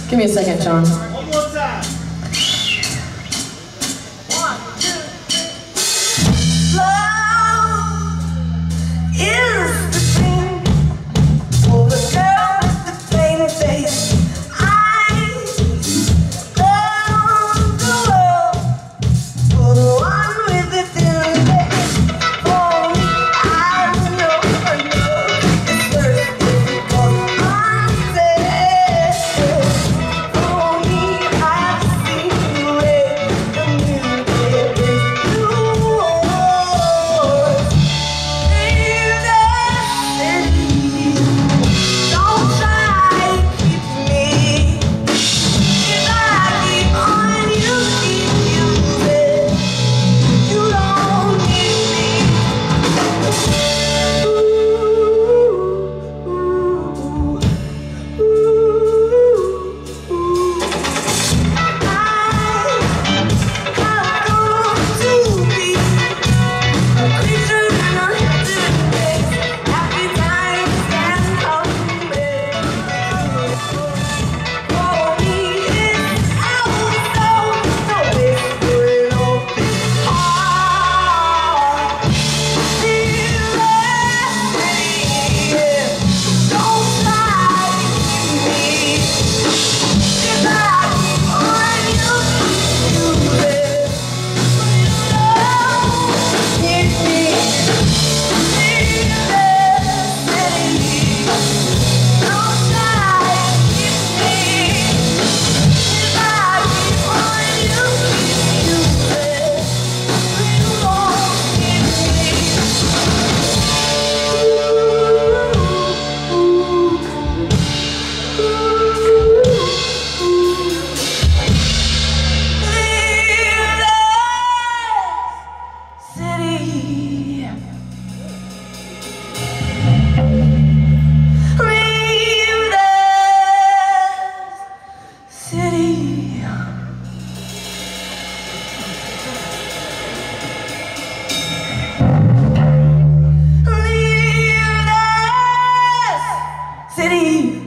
Give me a second, John. One more time. 1, 2, 3. Love is the thing for the girl with the plain face. I love the world for the one with the thin face. For me, I know it's first because I'm dead. For me, I've seen the way the music is yours. Don't try to keep me. If I keep on you, keep you there. You don't need me. I've grown to be a creature in a different place. Happy times can come back. For me, it's out so whispering open heart. Feel it, don't try to keep me. If I keep on you, you live. Hit me. City.